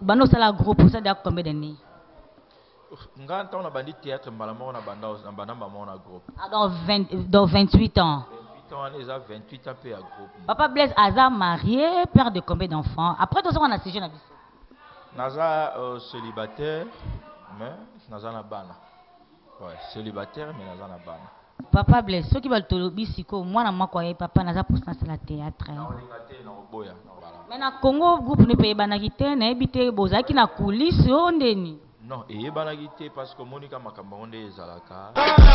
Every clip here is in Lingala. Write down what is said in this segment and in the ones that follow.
bano sala groupe ça da combien d'années? Nganta on a bandi théâtre mbalama on a banda maman on a groupe. Dans 28 ans. 28 ans, on a 28 ans peu à groupe. Papa Blaise Aza marié, père de combien d'enfants? Après tout ça on a séjourné na biso. Naza célibataire mais naza na bana. Ouais, célibataire mais naza na bana. Papa Blaise, ceux qui veulent te lobi siko, moi na mako ye papa naza pour ça c'est la théâtre. Mais na Congo groupe ne paye banaki te na ebité bozaki na coulisse ondeni. Non, et banaki te parce que Monica Makamba onde ezalaka.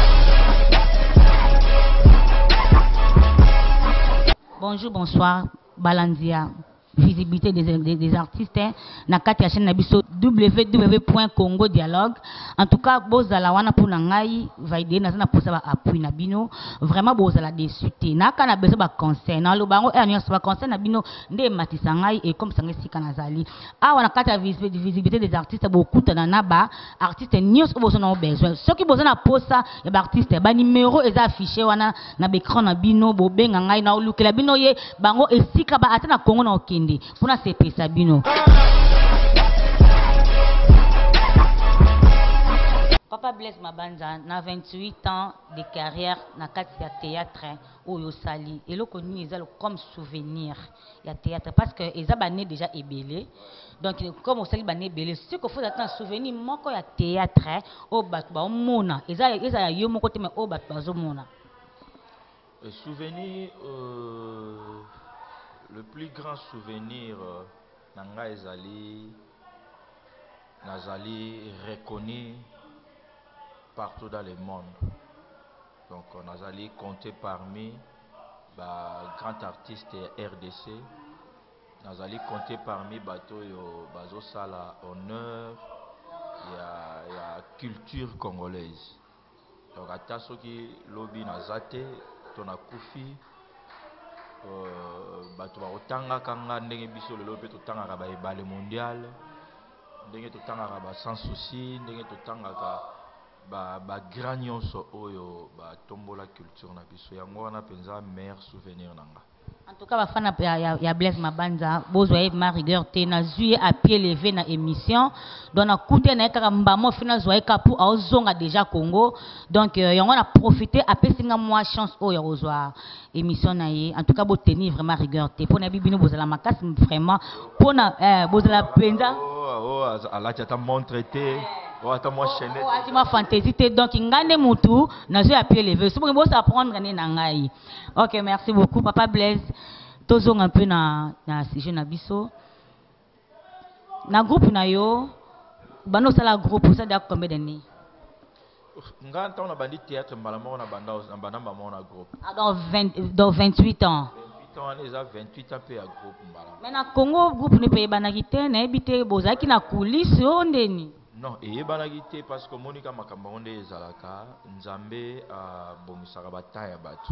Bonjour, bonsoir, Balanzia. Visibilité des artistes na kati ya chaîne na biso www.congo dialogue. En tout cas bozala wana pour ngai vaide na sana posa ba appui na bino vraiment bozala dessus te na kana beso ba conseil na lo bango e nyonso ba conseil na bino nde matisa ngai et comme ça ngai sika nazali awa na kati ya visibilité des artistes bokuta na ba artiste nyonso boso na besoin soki bozo na posa ya ba artiste ba numéro eza affiché wana na écran na bino bo benga ngai na lukela bino ye bango esika ba atana Congo na okende pour na sepe sabino. Papa Blaise Mabanza na 28 ans de carrière na kati ya théâtre oyo sali et le connu ezalo comme souvenir ya théâtre parce que eza bané déjà ébélé donc comme au sali bané ébélé ce qu'il faut attendre souvenir moko ya théâtre o bat ba mona eza ya yo moko te mais o bat ba zo mona. Souvenir le plus grand souvenir nanga ezali nazali reconnu partout dans le monde. Donc on nazali compté parmi grands artistes RDC. Nazali compté parmi bato yo bazo sala honneur ya culture congolaise. Donc ata soki lobi nazate tona kufi bato bakotanga kanga ndenge biso lelo pe totangaka ba ebale mondial ndenge totangaka ba sans souci ndenge totangaka ba grand nyonso oyo batombola culture na biso yango wana penza meilleur souvenir nanga. En tout cas bafana ya Blaise Mabanza bozwa ma rigueur te na zuye à pied levé na émission donc na kute na kaka mbamo fina zwa ka pour azonga déjà Congo donc yango na profiter apesinga moi chance oyo ozwa émission na ye en tout cas bo tenir vraiment rigueur te pona bibino bozala makasi vraiment pona bozala penza ala tata montre te ata moi chaîne ati ma fantaisie te donc ngande mutu na zuye à pied levé so bo ça prendre na ngai. OK, merci beaucoup Papa Blaise. Tozong un peu na sujet na biso. Na groupe na yo, bano sala groupe ça da combien d'années? Nganta on a bandi théâtre mbalama on a banda maman on a groupe. Dans 28 ans. 28 ans, on a 28 ans peu à groupe mbalama. Mais na Congo groupe ne paye banaki te na ebité bozaki na coulisse ondeni. Non, et banaki te parce que Monica Makamba onde ezalaka nzambe bomisaka bataya batu.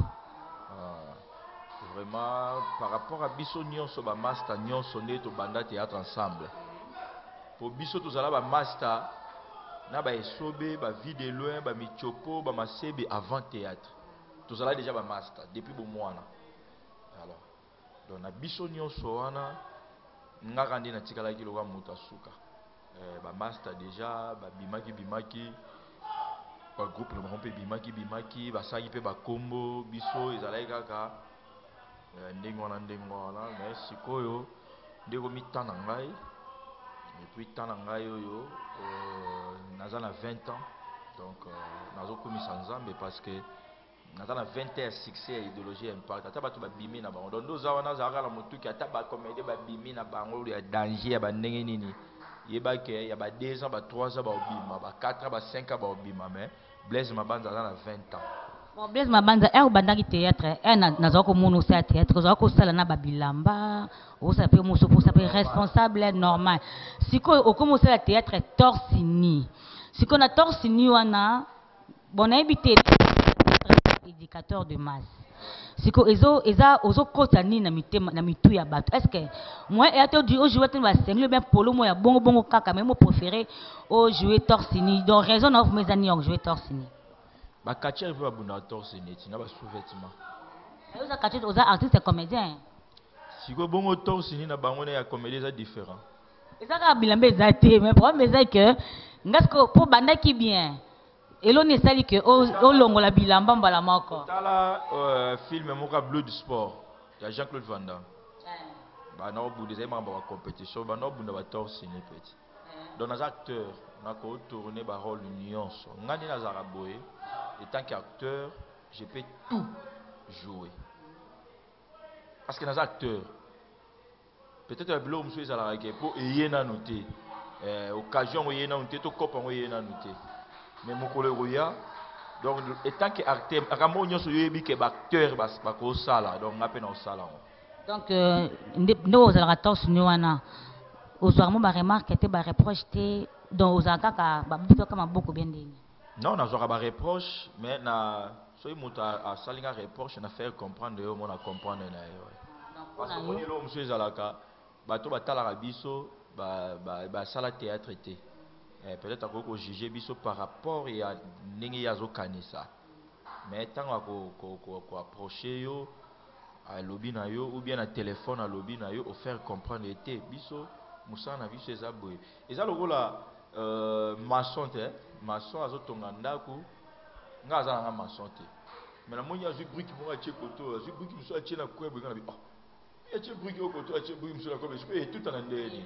Vraiment par rapport à biso nyonso ba master nyonso nde to banda théâtre ensemble pour biso tozala ba master na ba esobe ba vie de loin ba michopo ba masebe avant théâtre tozala déjà ba master depuis bo mwana alors donc na biso nyonso wana ngaka ndi na tikala ki loka muta suka ba master déjà ba bimaki ba groupe le rompe bimaki ba sagi pe ba combo biso ezalai kaka ndenge wana mais sikoyo ndeko mitana ngai et puis tana ngai oyo naza na 20 ans donc nazo komisa nzambe parce que naza na 20 ans succès et idéologie impact ata bato babimi na bango donc ndoza wana zaka la mutuki ata ba comédie babimi na bango ya danger ya bandenge nini yebake ya ba 2 ans ba 3 ans ba obima ba 4 ans ba 5 ans ba obima mais Blaise Mabanza na 20 ans. Bon, Blaise Mabanza bandaki théâtre naza ko mono sa théâtre za ko sala na babilamba o sa pe muso pour sa pe responsable normal siko okomo sala théâtre torsini siko na torsini wana bon habité éducateur de masse siko eza ozo kota ni na mitema na mitu ya bato est-ce que moi et ato du jouer te ba sengle bien polo mo ya bongo kaka mais mo préféré au jouer torsini donc raison na mes amis ont joué torsini ba catcher veut abunda torsini tina ba sous-vêtement et oza catcher oza artiste comédien siko bongo torsini na bango na ya comédie ça différent Et ça a bilan mais le problème c'est que pour banda qui bien et l'on est sali que au longo la bilan bambala moko tala film moka Bleu du sport il y a Jean-Claude Van Damme ba na obu des membres de la compétition ba na obu na ba torsiné petit donc les acteurs na ko tourner ba rôle nyonso ngani na zara boye et tant qu'acteur je peux tout jouer parce que les acteurs peut-être que l'homme soit à la pour y en noter occasion y en noter tout copain y en noter mais mon collègue donc étant que acteur ramo nyonso yebi que acteur ba ko sala donc appelle au sala donc nous aux alators nuana aux soirées ma remarque était ba reproche donc aux akaka ba bito kama beaucoup bien dit non na zora ba reproche mais na soy muta a salinga reproche na faire comprendre yo mona comprendre na yo parce que on est monsieur zalaka bato batala biso ba sala théâtre été peut-être qu'on juger biso par rapport à ndenge yazo kanisa mais tant ko approcher yo à lobby na yo ou bien à téléphone à lobby na yo au faire comprendre été biso musana biso ezaboye eza lokola maçon te maçon azotonga ndako nga za nga maçon te mais la monya zu brique mo atie koto zu brique muso atie na kwebo nga na bi ah atie brique au koto atie brique muso na kwebo je peux tout en ndeni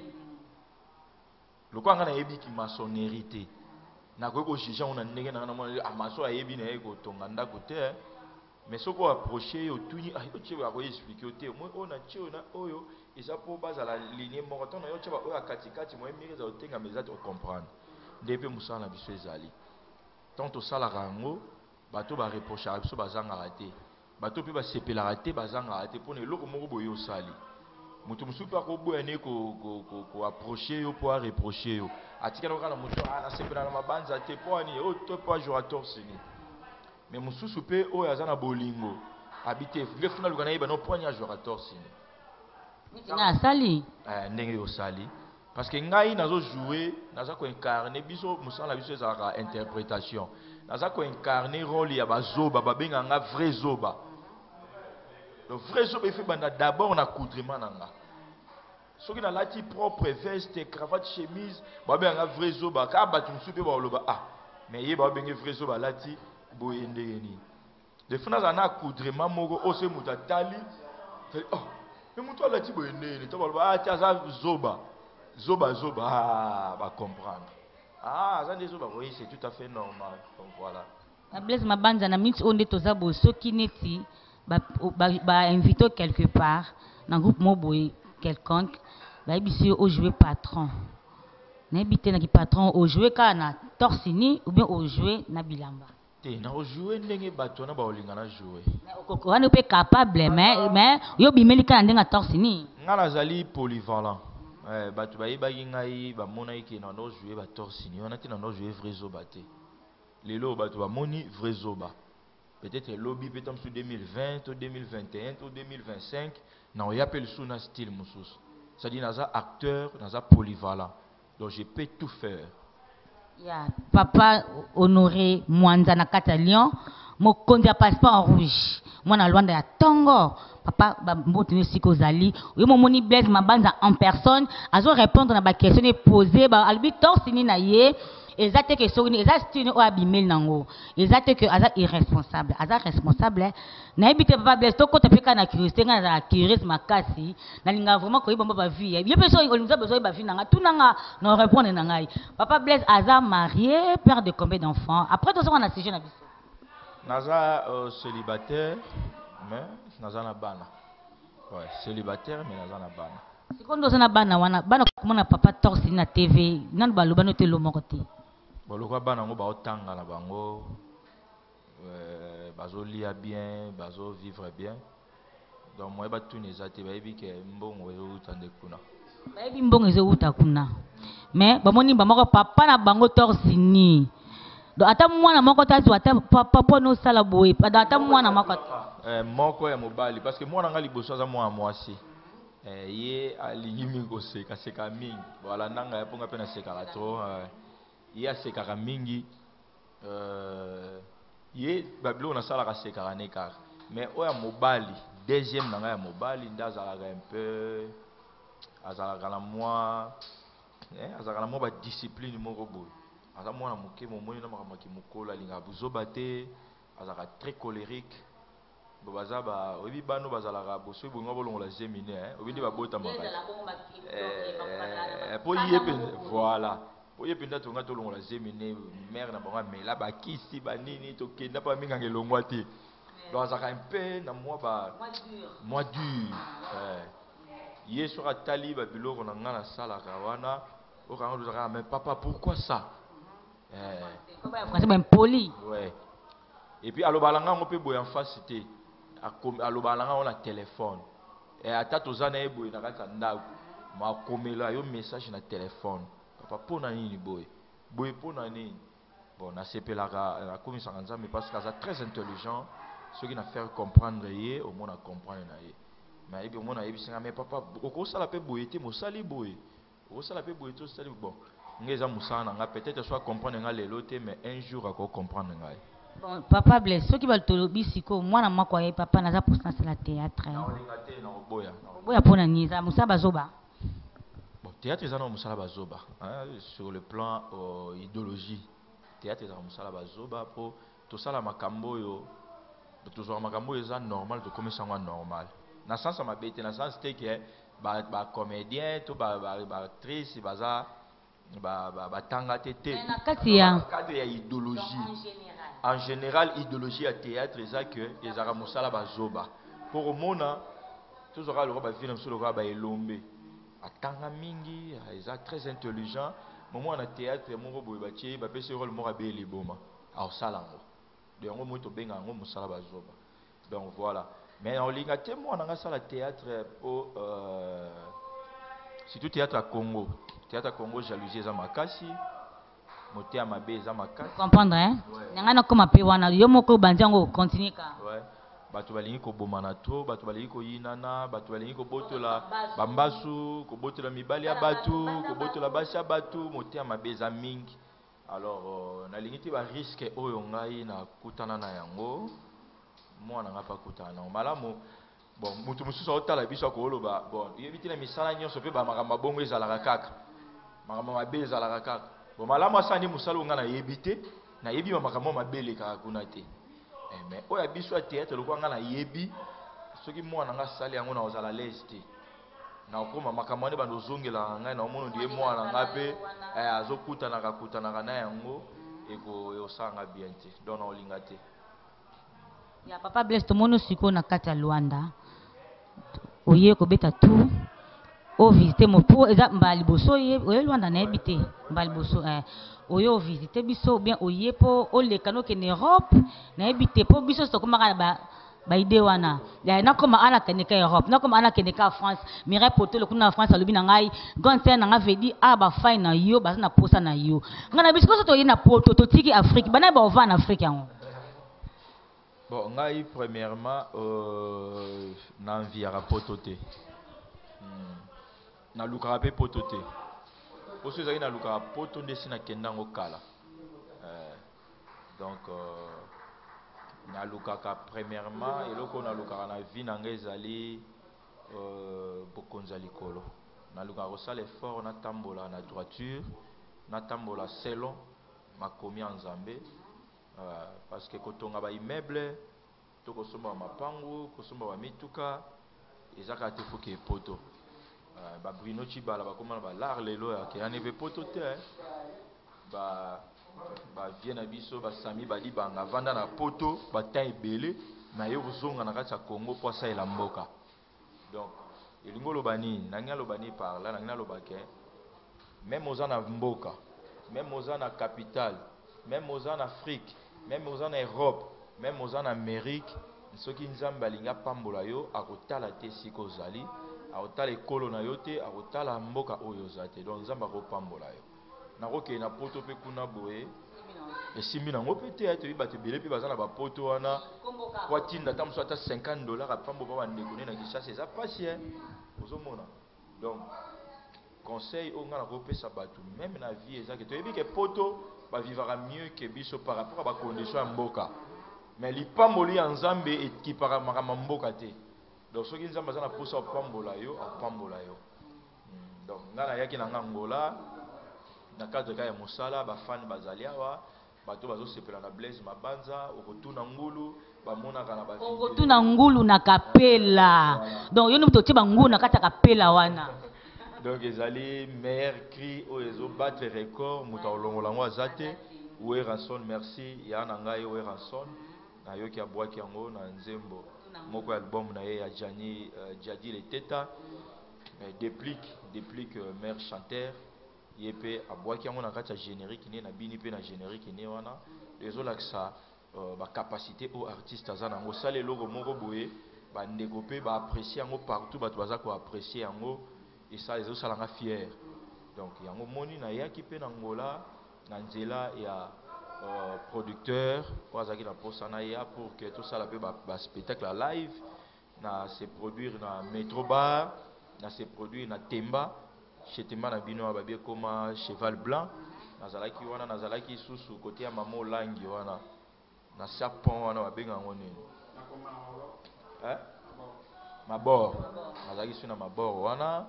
le quoi nga na yebi ki maçonnerie te na ko juger on na ndenge na mo a maçon ayebi na ye kotonga ndako te mais ce qu'on approché au tuni ah tu vas expliquer au te moi on a tio na oyo et ça pour base à la ligne marathon na yo tu vas oyo katikati moi mire za otenga mais za tu comprendre depuis musa na biso ezali tant au sala rango bato ba reprocher biso bazanga raté bato pe ba sepela raté bazanga raté pour ne loko moko boyo sali mutu musu pa ko boya ne ko approcher yo pour reprocher yo atika na kana mutu na sepela na mabanza te pour ani o to pas jouer torsini mais mususu pe oyo azana bolingo habité le final lugana yeba no ponya jouer torsini na sali ndenge yo sali parce que ngai nazo jouer naza ko incarner biso musala biso ezaka interprétation naza ko incarner rôle ya bazoba babenga nga vrai zoba le vrai zoba fait banda d'abord na accoutrement nanga soki na lati propre veste cravate chemise babenga nga vrai zoba ka batu musu pe ba loba ah mais yeba babenga vrai zoba lati boye ndeni de funa za na accoutrement moko ose mutatali oh mais mutu alati boye ndeni to ba loba ah tia za zoba zoba va comprendre ah ça des zoba oui c'est tout à fait normal donc voilà la blaise ma banza na mix onde toza bo soki neti ba invité quelque part dans groupe moboy quelconque ba bisi au jouer patron na bité na ki patron au jouer kana torsini ou bien au jouer na bilamba te na au jouer ndenge bato na ba olinga na jouer ko wana pe capable mais yo bimeli kana ndenga torsini ngala zali polyvalent bato bayebaki ngai bamonaki ke na no jouer batorsini wana te na no jouer vrai zoba te lelo bato bamoni vrai zoba peut-être lobby peut-être sur 2020 ou 2021 ou 2025 na oyape le suna style mususu c'est-à-dire naza acteur naza polyvalent donc je peux tout faire yeah. Papa Honoré Mwanza na kata Lyon mokonzi ya passeport en rouge mwana Luanda ya Tongo papa ba mbotini siko zali yo momoni Blaise Mabanza en personne azo répondre na ba question posée ba albi torsini na ye ezate que soni eza style o abimel nango ezate que aza irresponsable aza responsable na ebite papa Blaise to kota peka na curiosité nga na curieux makasi na linga vraiment ko yibomba ba vie ye peso olinza besoin ba vie nanga tunanga na répondre na ngai papa Blaise aza marié père de combien d'enfants après tout ça on a séjourné na biso naza célibataire mais naza na bana ouais célibataire mais naza na bana sikondo na bana wana bana komona papa torsi na TV nan baloba no te lo moko te bolokwa bana ngo ba otanga na bango bazo lia bien bazo vivre bien donc moi ba tout nezate ba yebi ke mbongo ezo utande kuna ba yebi mbongo ezo uta kuna mais ba moni ba moko papa na bango torsi ni donc ata mwana moko tatu ata papa no sala boye ata mwana moko ya mobali parce que mwana nga liboso aza mwana mwasi ye alingi mingi koseka seka mingi voilà nanga yaponga pe na sekaka trop ye asekaka mingi ye babilo nasalaka sekaka ne kaka mais oyo ya mobali deuxième nanga ya mobali nde azalaka un peu azalaka na mwa azaka na mo ba discipline moko boye aza mwana moke momoni na makambo mokolo alinga buzoba te azaka très colérique bo baza ba oyebi bano bazalaka boso bongo bolongola gemine obindi babota makasi po yepe voilà po yepe nda tonga tolongola gemine mère na bango amela bakisi banini tokenda pa minga ngelongwa te donc azaka un peu na moi dur ye soka tali ba biloko na nga na salaka wana okanga dozaka mais papa pourquoi ça poli. Ouais. Et puis alobalanga on peut boy en face te alobalanga on a téléphone et ata tozana e boy na kata ndaku ma komela yo message na téléphone papa pona nini boy pona nini bon na sepelaka na komisa nzambe parce que ça très intelligent ceux qui na faire comprendre ye au moins na comprendre na ye mais et puis au moins na yebisinga mais papa oko sala pe boy te mo sali boy oko sala pe boy to sali bon ngeza musana nga peut-être soit comprendre nga lelo te mais un jour ako comprendre nga. Bon papa blesse ceux qui veulent tolobi siko mwana mako ye papa naza pour ça la théâtre. Na olingate na oboya. Oboya pona niza musaba zoba. Bon théâtre eza na musala bazoba sur le plan idéologie. Théâtre eza na musala bazoba po to sala makambo yo to zo makambo eza normal to komisa ngwa normal. Na sens ma bête na sens te que ba comédien to ba actrice baza batanga tete na kati ya cadre ya idéologie en général idéologie ya théâtre eza que ezaka musala bazoba pour mona tozaka loko bavina mosusu lokola baelombe atanga mingi eza très intelligent momo na théâtre moko boye batie bapesi role moko abeli boma aosala yango de yango moi tobenga yango musala bazoba donc voilà mais olinga te mwana nga sala théâtre po surtout théâtre à Congo. Théâtre à Congo, jalousie eza makasi. Moté amabe eza makasi. Comprendre hein? Nangana koma pe wana yo moko banjango continue ka. Ouais. Batu balingi ko bomana to, batu balingi ko yinana, batu balingi ko botola bambasu, ko botola mibali ya batu, ko botola basi ya batu, moté amabe eza mingi. Alors na lingi ti ba risque oyo ngai na kutana na yango. Mwana nga pa kutana. Malamu bon mutu mususu otala biso ko loba bon yebiti na misala nyonso pe ba makamba bongo ezalaka kaka makamba mabe ezalaka kaka bon malamu asani musala nga na yebite na yebi ba makamba mabele kaka kuna te mais oya biso ya théâtre lokwa nga na yebi soki mwana nga sali yango na ozala leste na okoma makamba ne bando zongela ngai na omono ndiye mwana nga pe azokutana na yango eko osanga bien te donc na olinga te ya papa bless to mono siko na kati ya Luanda oye ko beta tout o visiter mo pour eza mbali boso ye oye Luanda na ebité mbali boso oyo visiter biso bien oye po o le kano ke en Europe na ebité po biso to komaka ba idée wana ya na koma ana keneka Europe na koma ana keneka France mire poto le kuna France alobi na ngai gonse na nga vedi ba fine na yo ba na posa na yo ngana biso to ye na poto to tiki Afrique bana ba ova na Afrique yango. Bon, ngai premièrement na enviara potote. Na lukara pe potote. Oso ezaki na lukara poto ndesi na kendango kala. Donc na lukaka premièrement eloko na lukara na vie na ngai ezali bokonza likolo. Na lukara kosala effort na tambola na droiture, na tambola selon makomi ya Nzambe. Parce que quand on a des immeubles, to kosomba mapangu, kosomba ba mituka, ezaka te faut que poto. Ba Bruno Chibala ba komana ba lar lelo ya ke ane be poto te. Ba viena biso ba sami ba di banga vanda na poto, ba taille belé, na yo zonga na kati ya Congo po sa ela mboka. Donc, elingo lobani, nanga lobani par là, nanga lobake. Même aux na mboka, même aux na capitale, même aux en Afrique, même aux en Europe, même aux en Amérique, ceux qui nous ont balinga pambola yo, akotala te siko zali, akotala ekolo na yo te, akotala mboka oyo zate. Donc nous avons pambola yo. Na roke na poto pe kuna boye, esimbi na ngope te ete bibate bele pe bazana ba poto wana, kwa tinda tam so ata $50 a pambo ba ndekone na Kinshasa, ça passe hein. Ozomona. Donc conseil au ngana kopesa batu même na vie ezaki to yebi ke poto ba vivra mieux que biso par rapport à ba condition mboka mais li pamboli ya Nzambe et para makama mboka te donc soki Nzambe azana posa pambola yo donc ngana yaki na Angola na cadre ka ya mosala bafani bazali awa bato bazosepela na Blaise Mabanza okotuna ngulu bamonaka na bavideo okotuna ngulu na kapela donc yo moto tie bangulu na kati ya kapela wana donc ezali meilleur cri oyo ezobattre record moto aolongola yango aza te Oué Ranson merci ya na ngai Oué Ranson nayoki abwaki yango na nzembo moko ya album na ye ya Jadi le Teta déplique mère chanteur ye pe abwaki yango na kati ya générique ne na bini pe na générique ne wana ezolakisa bacapacité au artiste aza nango osala eloko moko boye bandeko mpe baapprécie yango partout bato baza koapprécie yango ezosalanga fier donc yango moni nayaki mpe na ngola na nzela ya producteur oyo azalaki na posa na ya pour que tosala mpe baspectacle ya live na se produire na Metro Bar na se produire na Temba chez Temba na bino babi ekoma Cheval Blanc nazalaki wana nazalaki susu kote ya mama olangi wana na sapon wana babenga yango nini mabor nazalaki su na mabor wana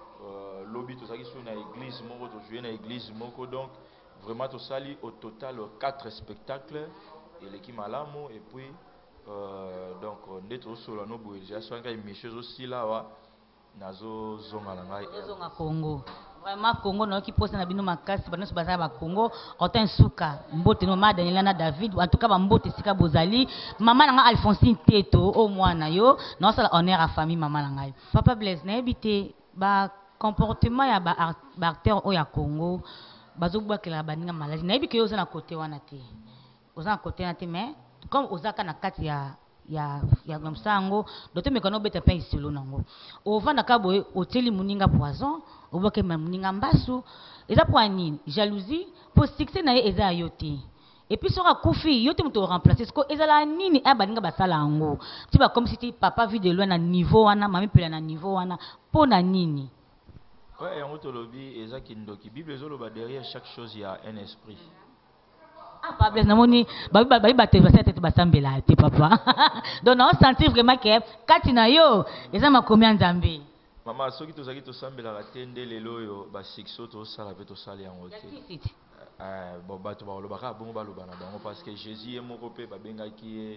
lobi tozalaki su na église moko tojouye na église moko donc vraiment tosali au total 4 spectacles eleki malamu et puis donc nde tozosola no boye déjà soki ngai émission ezosila awa nazozonga na ngai ezonga Congo vraiment Congo nayoki posa na bino makasi banyonso bazala ba Congo Otin Suka mbote no ma Daniela na David en tout cas bambote esika bozali mama na ngai Alphonsine Teto o mwana yo naosala honneur à famille mama na ngai Papa Blaise nayebi te ba comportement ya ba acteur oyo ya Congo bazobwakela baninga maladi nayebi ke yo oza na kote wana te oza na kote wana te mais comme ozaka na kati ya msango doto mekano beta pe isolo nango ovanda ka boye oteli muninga poison oboke muninga mbasu eza pour nini jalousie pour succès na ye eza yo te et puis soka kufi yo te muto remplacer ko ezala nini a baninga basala ngo ti ba comme si papa vu de loin na niveau wana mami pela na niveau wana pona nini ouais yango tolobi eza kindoki bible ezoloba derrière chaque chose il y a un esprit. Papa Blaise namoni babi batebasa tete basambela te papa donc on sentir vraiment que katina yo eza makomi ya Nzambe mama soki tozaki tosambelaka te nde lelo oyo basexo tosala mpe tosali yango te bon bato balobaka bongo baloba na bango parce que Jésus ye moko mpe babengaki ye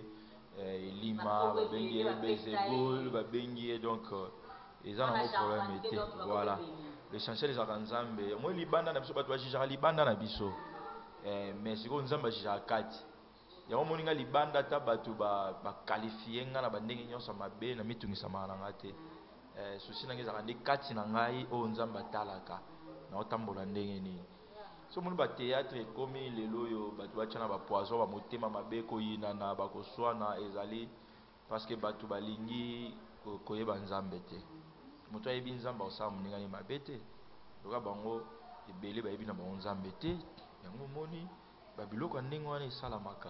Elima babengi ye Belzebul babengi ye donc eza nango problème te voilà l'essentiel ezalaka Nzambe moi libanda na biso bato bajijaka libanda na biso mais sikoyo Nzambe ajijaka kati yango moninga libanda ata bato baqualifie nga na bandenge nyonso mabe na mitungisamaka na nga te susi nange ezalaka nde kati na ngai oyo Nzambe atalaka na otambola ndenge nini so moni bateatre ekomi lelo oyo bato batya na bapoison bamotema mabe koyinana bakoswana ezali parce que bato balingi koyeba Nzambe te moto ayebi Nzambe akosala moninga ye mabe te loka bango ebele bayebi na bango Nzambe te yango moni babiloko ya ndenge wana esalamaka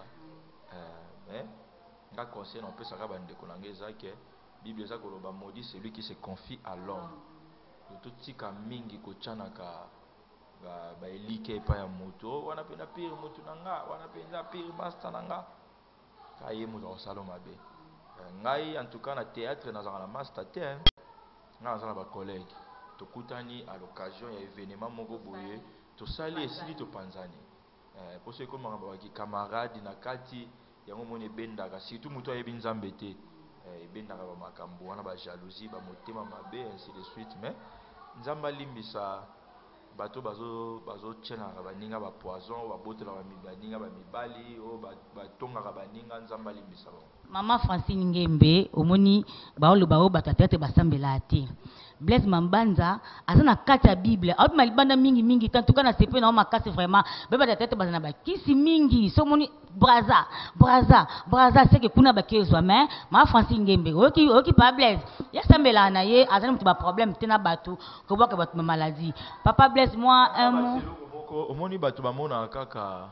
mais nga conseil na opesaka bandeko na ngai eza ke Bible eza koloba maudit celui qui se confie à l'homme totika mingi kotyanaka baelike epai ya moto wana mpenza pire motu na nga wana mpenza pire master na nga kaye moto akosala mabe ngai en tout cas na théâtre nazalaka na master te ngai naza na bacollègue tokutani à l'occasion ya événement moko boye tosali esili topanzani poso ekomaka babaki camarade na kati yango moni ebendaka surtout moto ayebi Nzambe te ebendaka bamakambo wana bajalousie bamotema mabe ainsi de suite mais Nzambe alimbisa bato bazotyenaka baninga bapoison babotelaka baninga bamibali oyo batongaka baninga Nzambe alimbisa bango Mama Francine Ngembe omoni baoloba oyo bato atete basambela te Blaise Mabanza aza na kati ya Bible aobi malibanda mingi tantuka na sepe na makasi vraiment beba tete bazana bakisi mingi so moni braza seke kuna bakezwa mais Mama Francine Ngembe oki pa Blaise ya sambela na ye azana mutu ba problème te na bato ko boka bato maladie Papa Blaise moi un mot omoni bato bamona kaka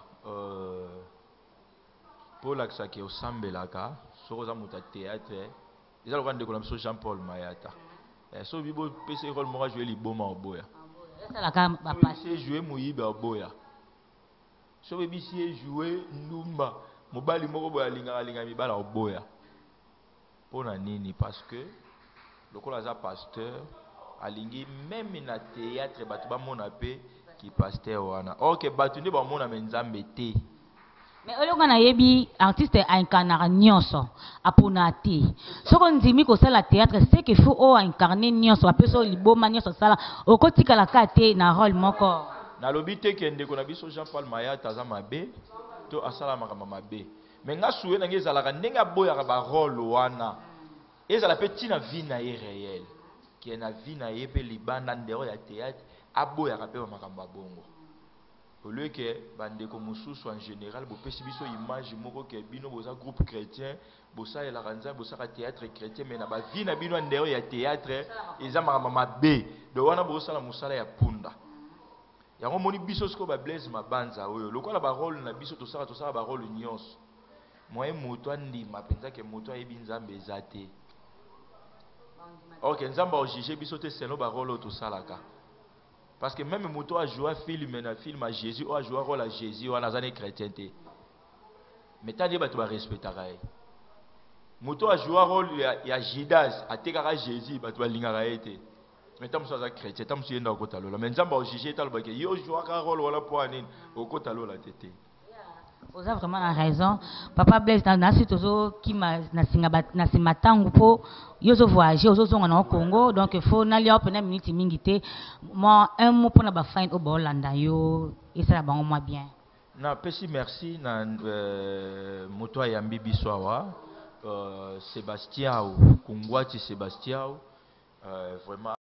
pour l'aksaki osambelaka soko za muta théâtre eza lokwa ndeko na biso Jean Paul Mayata so bibo pese rôle moko jouer liboma oboya esalaka bapasi jouer moyiba oboya so bebisi jouer ndumba mobali moko boya linga mibala oboya pona nini parce que lokola za pasteur alingi même na théâtre bato bamona pe ki pasteur wana. Ok, bato nde bamona me nzambe te. Mais au lieu yebi artiste incarner nyonso apona te. Soko ndimi ko sala théâtre c'est qu'il faut o incarner nyonso apeso liboma nyonso sala okotika la kate na rôle moko. Na lobi te kende ko na biso Jean-Paul Mayata aza mabe to asala makamba mabe. Mais nga souwe na ngezalaka ndenga boya ba rôle wana. Ezala pe tina vie na ye réel. Qui na vie na ye pe libanda ndero ya théâtre aboya ka pe makamba bongo. Au lieu que bandeko mususu en général bo pesi biso image moko ke bino boza groupe chrétien bosa la ranza bosa ka théâtre chrétien mais na ba vie na bino ndero ya théâtre eza makamba mabe do wana bosa la musala ya punda. Yango moni biso sko ba Blaise Mabanza oyo lokola ba rôle na biso to sala ba rôle nyonso. Moi moto andi mapenza ke moto ayebi nzambe ezate. Ok, nzamba o juger biso te selo ba rôle to salaka. Parce que même moto a joué film à Jésus ou a joué rôle à Jésus ou a nazane chrétien te. Mais tant que tu vas respecter rae. Moto a joué rôle ya Judas a tekara Jésus ba tu vas lingara ete. Mais tant que tu es chrétien, tant que tu es dans kota lola. Mais nzamba o juger tal ba ke yo joué ka rôle wala po anine au kota lola tete. Vous avez vraiment raison. Papa Blaise, dans ce toujours qui m'a nasimatangu po yozo voyager aux autres au Congo, donc il faut n'aller au pendant minute mingité. Moi un mot pour na ba fin au Bolanda yo et ça va moi bien. Na pesi merci na moto ya mbibi swawa Sébastien Kungwati Sébastien vraiment